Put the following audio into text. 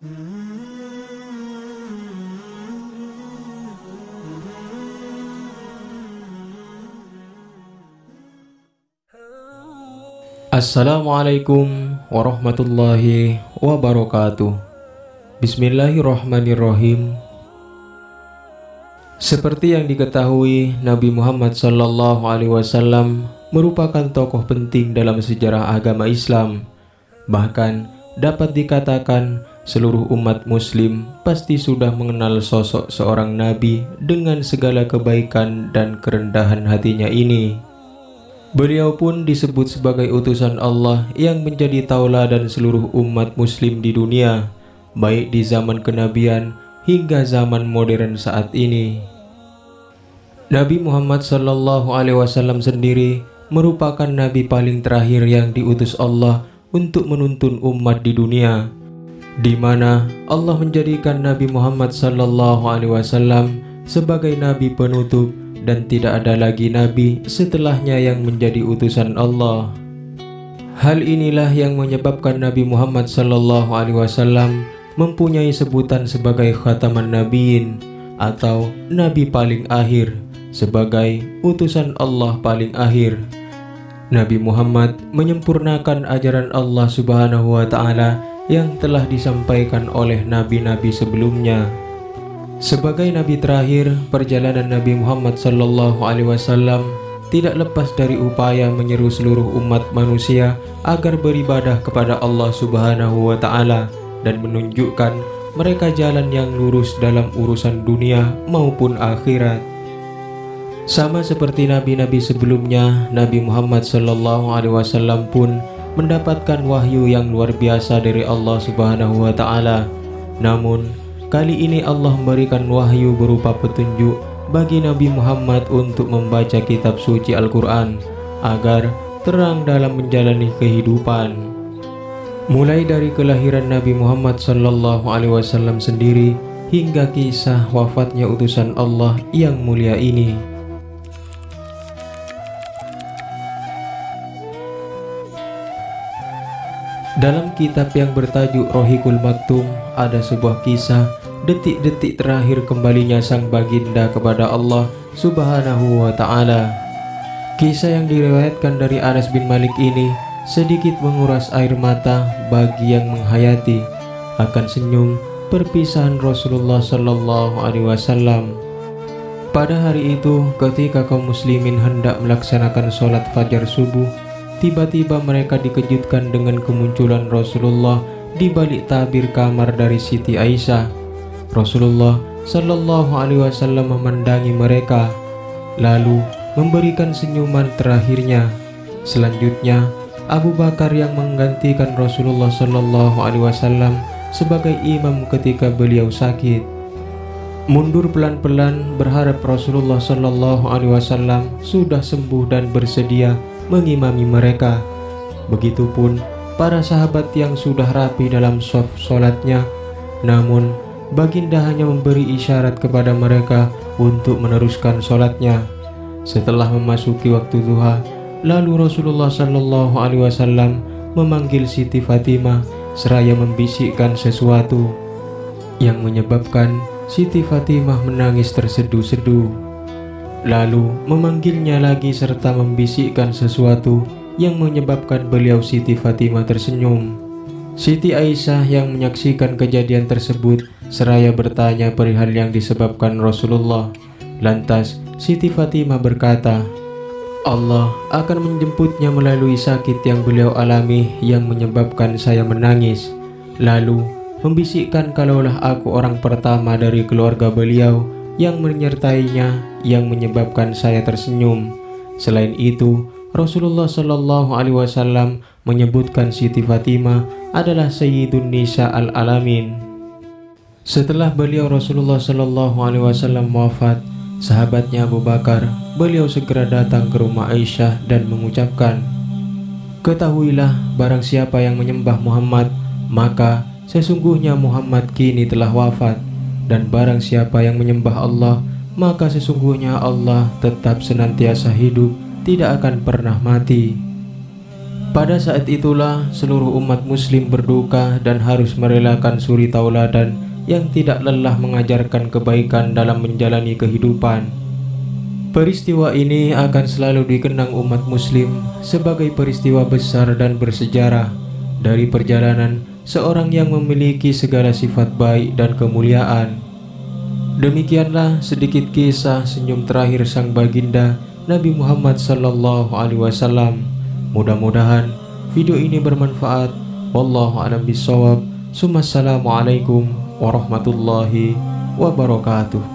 Assalamualaikum warahmatullahi wabarakatuh. Bismillahirrahmanirrahim. Seperti yang diketahui, Nabi Muhammad SAW merupakan tokoh penting dalam sejarah agama Islam. Bahkan dapat dikatakan seluruh umat muslim pasti sudah mengenal sosok seorang nabi dengan segala kebaikan dan kerendahan hatinya ini. Beliau pun disebut sebagai utusan Allah yang menjadi tauladan seluruh umat muslim di dunia, baik di zaman kenabian hingga zaman modern saat ini. Nabi Muhammad SAW sendiri merupakan nabi paling terakhir yang diutus Allah untuk menuntun umat di dunia, di mana Allah menjadikan Nabi Muhammad SAW sebagai nabi penutup, dan tidak ada lagi nabi setelahnya yang menjadi utusan Allah. Hal inilah yang menyebabkan Nabi Muhammad SAW mempunyai sebutan sebagai khataman nabiin atau nabi paling akhir, sebagai utusan Allah paling akhir. Nabi Muhammad menyempurnakan ajaran Allah Subhanahu wa Ta'ala yang telah disampaikan oleh nabi-nabi sebelumnya. Sebagai nabi terakhir, perjalanan Nabi Muhammad SAW tidak lepas dari upaya menyeru seluruh umat manusia agar beribadah kepada Allah Subhanahu wa Ta'ala dan menunjukkan mereka jalan yang lurus dalam urusan dunia maupun akhirat. Sama seperti nabi-nabi sebelumnya, Nabi Muhammad SAW pun mendapatkan wahyu yang luar biasa dari Allah Subhanahu wa Ta'ala. Namun kali ini Allah memberikan wahyu berupa petunjuk bagi Nabi Muhammad untuk membaca kitab suci Al-Quran agar terang dalam menjalani kehidupan. Mulai dari kelahiran Nabi Muhammad SAW sendiri hingga kisah wafatnya utusan Allah yang mulia ini. Dalam kitab yang bertajuk Rohiqul Maktum ada sebuah kisah detik-detik terakhir kembalinya sang baginda kepada Allah Subhanahu wa Ta'ala. Kisah yang diriwayatkan dari Anas bin Malik ini sedikit menguras air mata bagi yang menghayati akan senyum perpisahan Rasulullah SAW. Pada hari itu, ketika kaum muslimin hendak melaksanakan sholat fajar subuh, tiba-tiba mereka dikejutkan dengan kemunculan Rasulullah di balik tabir kamar dari Siti Aisyah. Rasulullah SAW memandangi mereka, lalu memberikan senyuman terakhirnya. Selanjutnya, Abu Bakar yang menggantikan Rasulullah SAW sebagai imam ketika beliau sakit, mundur pelan-pelan berharap Rasulullah SAW sudah sembuh dan bersedia mengimami mereka. Begitupun para sahabat yang sudah rapi dalam shaf sholatnya, namun baginda hanya memberi isyarat kepada mereka untuk meneruskan sholatnya. Setelah memasuki waktu duha, lalu Rasulullah SAW memanggil Siti Fatimah seraya membisikkan sesuatu yang menyebabkan Siti Fatimah menangis terseduh-seduh. Lalu memanggilnya lagi serta membisikkan sesuatu yang menyebabkan beliau Siti Fatimah tersenyum. Siti Aisyah yang menyaksikan kejadian tersebut seraya bertanya perihal yang disebabkan Rasulullah. Lantas Siti Fatimah berkata, Allah akan menjemputnya melalui sakit yang beliau alami yang menyebabkan saya menangis. Lalu membisikkan kalaulah aku orang pertama dari keluarga beliau yang menyertainya yang menyebabkan saya tersenyum. Selain itu, Rasulullah SAW menyebutkan Siti Fatimah adalah Sayyidun Nisa al-Alamin. Setelah beliau Rasulullah SAW wafat, sahabatnya Abu Bakar, beliau segera datang ke rumah Aisyah dan mengucapkan, ketahuilah barang siapa yang menyembah Muhammad, maka sesungguhnya Muhammad kini telah wafat, dan barang siapa yang menyembah Allah, maka sesungguhnya Allah tetap senantiasa hidup, tidak akan pernah mati. Pada saat itulah seluruh umat muslim berduka dan harus merelakan suri tauladan yang tidak lelah mengajarkan kebaikan dalam menjalani kehidupan. Peristiwa ini akan selalu dikenang umat muslim sebagai peristiwa besar dan bersejarah dari perjalanan seorang yang memiliki segala sifat baik dan kemuliaan. Demikianlah sedikit kisah senyum terakhir sang baginda Nabi Muhammad sallallahu alaihi wasallam. Mudah-mudahan video ini bermanfaat. Wallahu a'lam bishawab. Assalamualaikum warahmatullahi wabarakatuh.